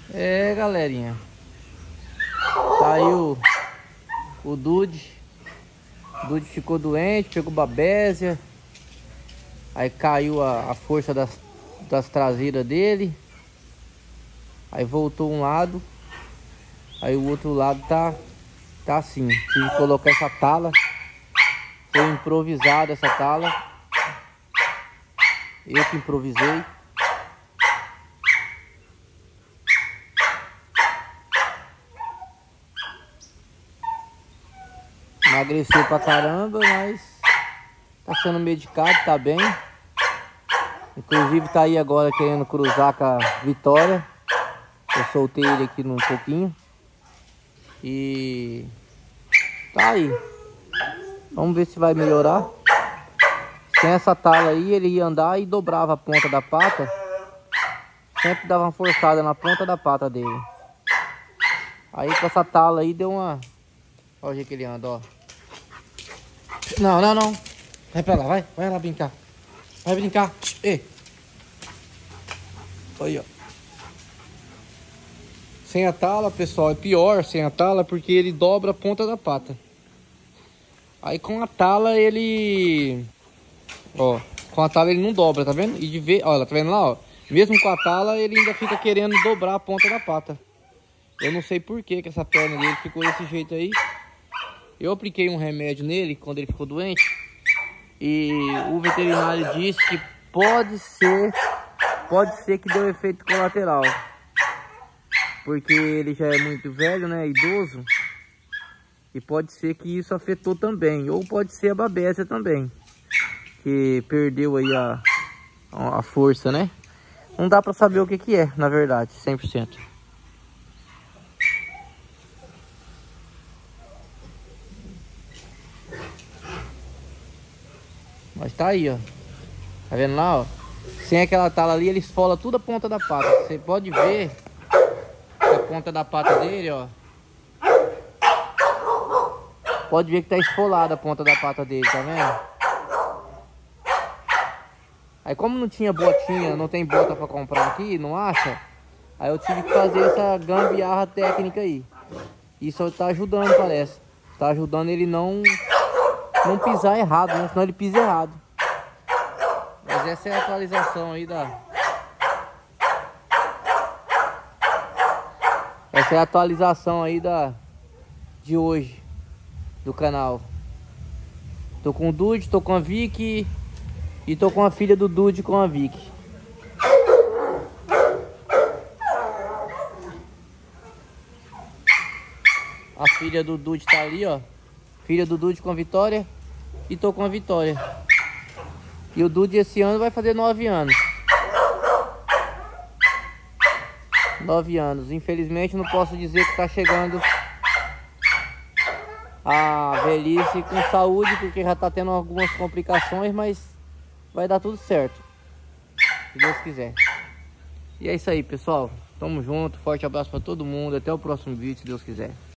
É, galerinha. Tá aí o Dude. O Dude ficou doente, pegou babésia. Aí caiu a força das traseiras dele. Aí voltou um lado. Aí o outro lado tá assim. Tive que colocar essa tala. Foi improvisada essa tala. Eu que improvisei. Emagreceu pra caramba, mas tá sendo medicado, tá bem. Inclusive tá aí agora querendo cruzar com a Vitória. Eu soltei ele aqui um pouquinho. E tá aí. Vamos ver se vai melhorar. Sem essa tala aí, ele ia andar e dobrava a ponta da pata. Sempre dava uma forçada na ponta da pata dele. Aí com essa tala aí deu uma... Olha o jeito que ele anda, ó. Não, não, não. Vai pra lá, vai lá brincar. Vai brincar. Ei. Aí, ó. Sem a tala, pessoal, é pior sem a tala porque ele dobra a ponta da pata. Aí com a tala ele... Ó, com a tala ele não dobra, tá vendo? E de ver, olha, tá vendo lá, ó? Mesmo com a tala ele ainda fica querendo dobrar a ponta da pata. Eu não sei por que essa perna dele ficou desse jeito aí. Eu apliquei um remédio nele quando ele ficou doente. E o veterinário disse que pode ser que deu efeito colateral. Porque ele já é muito velho, né, idoso. E pode ser que isso afetou também. Ou pode ser a babésia também. Que perdeu aí a força, né? Não dá pra saber o que é, na verdade, 100%. Mas tá aí, ó. Tá vendo lá, ó? Sem aquela tala ali, ele esfola tudo a ponta da pata. Você pode ver a ponta da pata dele, ó. Pode ver que tá esfolada a ponta da pata dele, tá vendo? Aí como não tinha botinha, não tem bota pra comprar aqui, não acha? Aí eu tive que fazer essa gambiarra técnica aí. Isso tá ajudando, parece. Tá ajudando ele não pisar errado, né? Senão ele pisa errado. Mas essa é a atualização aí Essa é a atualização aí de hoje do canal. Tô com o Dude, tô com a Vicky e tô com a filha do Dude com a Vicky. A filha do Dude tá ali, ó. Filha do Dude com a Vitória. E tô com a Vitória. E o Dude esse ano vai fazer 9 anos. 9 anos. Infelizmente não posso dizer que tá chegando a velhice com saúde, porque já tá tendo algumas complicações, mas vai dar tudo certo, se Deus quiser. E é isso aí, pessoal. Tamo junto. Forte abraço pra todo mundo. Até o próximo vídeo, se Deus quiser.